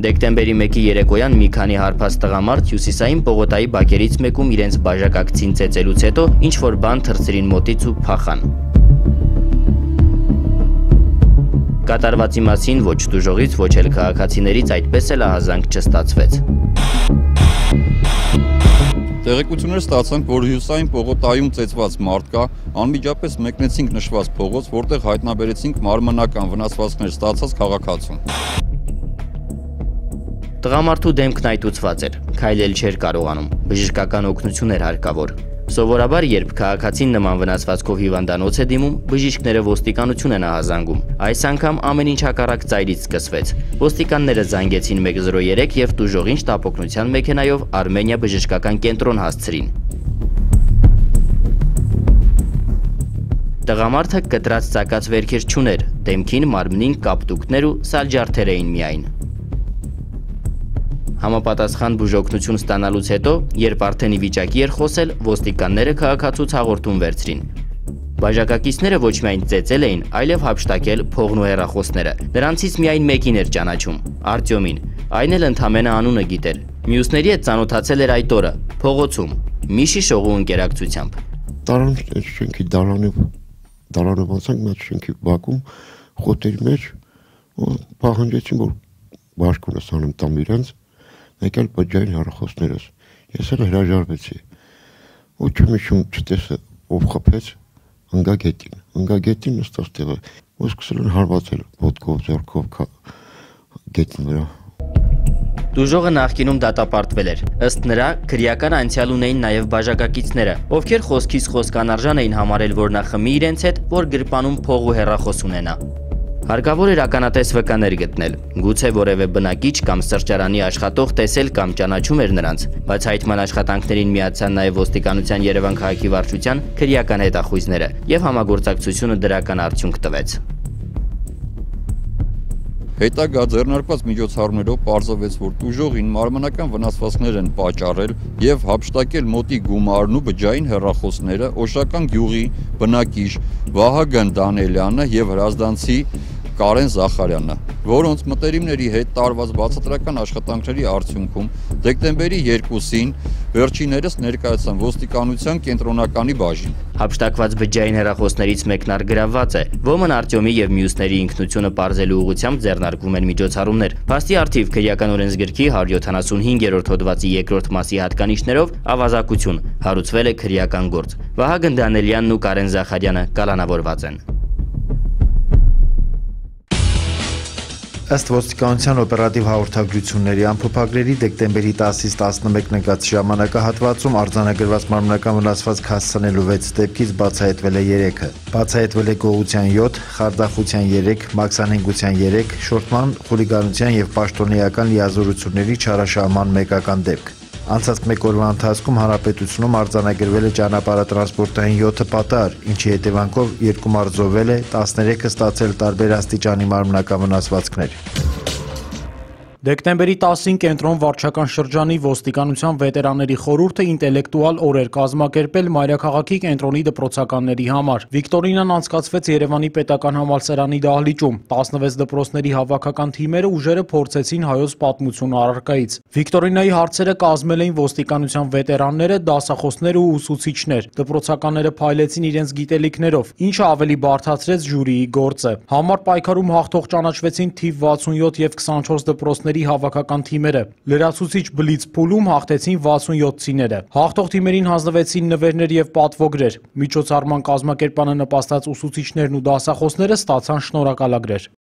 Դեկտեմբերի 1-ի երեկոյան մի քանի հարբած տղամարդ հյուսիսային պողոտայի բակերից մեկում իրենց բաժակակցին ծեծելուց հետո ինչ-որ բան թռցրին մոտից ու փախան։ Կատարվածի մասին ոչ տուժողից, ոչ էլ քաղաքացիներից այդպես էլ ահազանգ չստացվեց։ Տեղեկություններ ստացանք, որ հյուսիսային պողոտայում ծեծված մարդ կա, անմիջապես մեկնեցինք նշված փողոց, որտեղ հայտնաբերեցինք մարմնական վնասվածքներ ստացած քաղաքացուն։ Տղամարդու դեմքն այտուցված էր, քայլել չէր կարողանում, բժշկական օգնություն էր հարկավոր։ Սովորաբար, երբ քաղաքացին նման վնասվածքով հիվանդանոց է դիմում, բժիշկները ոստիկանություն են ահազանգում։ Այս անգամ ամեն ինչ հակառակ ծայրից սկսվեց։ Ոստիկանները զանգեցին 103 եւ տուժողին շտապօգնության մեքենայով Արմենիա բժշկական կենտրոն հասցրին։ Տղամարդը կտրած ծակած վերքեր չուներ, դեմքին, մարմնին կապտուկներ ու սալջարդեր էին միայն։ Համապատասխան բուժօգնություն ստանալուց հետո, երբ արդեն ի վիճակի էր խոսել, ոստիկանները քաղաքացուց հաղորդում վերցրին։ Բաժակակիցները ոչ միայն ծեծել էին, այլև հափշտակել փողն ու հեռախոսները։ Նրանցից միայն մեկին էր ճանաչում՝ Արտյոմին, այն էլ ընդամենը անունը գիտեր։ Մյուսների հետ ծանոթացել էր այդ օրը, փողոցում, մի շիշ օղու ընկերակցությամբ։ Դալանով անցանք մեր շենքի բակում, խոտերի մեջ, պահանջեցին, որ բաշխունս անեմ տամ իրենց, մեկ էլ բջջային հեռախոսներս։ Ես էլ հրաժարվեցի։ Ու չմիշում չտեսը ով խփեց ընգագետին նստած տեղը, ու սկսել են հարվածել ոտքով, ձեռքով գետին վրա։ Տուժողը նախկինում դատապարտվել էր։ Ըստ նրա, քրեական անցյալ ունեին նաև բաժակակիցները, ովքեր խոսքից խոսք անարժան էին համարել, որ նա խմի իրենց հետ, որ գրպանում փող ու հեռախոս ունենա։ Հարկավոր էր ականատես վկաներ գտնել, գուցե որևէ բնակիչ կամ սրճարանի աշխատող տեսել կամ ճանաչում էր նրանց, բայց հայտման աշխատանքներին միացան նաև ոստիկանության Երևան քաղաքի վարչության քրեական հետախույզները եւ համագործակցությունը դրական արդյունք տվեց։ Հետագա ձեռնարկված միջոցառումներով պարզվեց, որ տուժողին մարմնական վնասվածքներ են պատճառել եւ հափշտակել մոտի գումարն ու բջջային հեռախոսները Օշական գյուղի բնակիչ Վահագն Դանելյանը եւ հրազդանցի Կարեն Զախարյանը, որոնց մտերիմների հետ տարված բացատրական աշխատանքների արդյունքում դեկտեմբերի 2-ին վերջիններս ներկայացան ոստիկանության կենտրոնականի բաժին։ Հափշտակված բջջային հեռախոսներից մեկն առգրավված է։ Ոմն Արտյոմի եւ մյուսների ինքնությունը պարզելու ուղղությամբ ձեռնարկվում են միջոցառումներ։ Փաստի առթիվ քրեական օրենսգրքի 175-րդ հոդվածի 2-րդ մասի հատկանիշներով ավազակություն հարուցվել է քրեական գործ։ Վահագն Դանելյանն ու Կարեն Զախարյանը կալանավորված են։ Ըստ ոստիկանության օպերատիվ հաղորդագրությունների ամփոփագրերի դեկտեմբերի 10-ից 11 նկատի ժամանակահատվածում արձանագրված մարմնական վնասվածք հասցնելու 6 դեպքից բացահայտվել է 3-ը։ Բացահայտվել է գողության 7, խարդախության 3, մաքսանենգության 3, շորթման, խուլիգանության եւ պաշտոնեական լիազորությունների չարաշահման մեկական դեպք։ Անցած մեկ օրվա ընթացքում հանրապետությունում արձանագրվել է ճանապարհատրանսպորտային 7 պատահար, ինչի հետևանքով 2 մարդ զոհվել է, 13-ը ստացել տարբեր աստիճանի մարմնական վնասվածքներ։ Դեկտեմբերի 10-ին կենտրոն վարչական շրջանի ոստիկանության վետերանների խորհուրդը ինտելեկտուալ օր էր կազմակերպել Մայրաքաղաքի կենտրոնի դպրոցականների համար։ Վիկտորինան անցկացվեց Երևանի պետական համալսարանի դահլիճում։ 16 դպրոցների հավաքական թիմերը ուժերը փորձեցին հայոց պատմությունը առարկայից։ Վիկտորինայի հարցերը կազմել էին ոստիկանության վետերանները, դասախոսներ ու ուսուցիչներ։ Դպրոցականները փայլեցին իրենց գիտելիքներով, ինչը ավելի բարդացրեց ժյուրիի գործը։ Համար պայքարում հաղթող ճանաչվեցին թիվ 67 եւ 24 դպրոցների հավաքական թիմերը։ Լրացուցիչ բլից փուլում հաղթեցին 67-ցիները։ Հաղթող թիմերին հանձնվեցին նվերներ եւ պատվոգրեր։ Միջոցառման կազմակերպանը նպաստած ուսուցիչներն ու դասախոսները ստացան շնորհակալագրեր։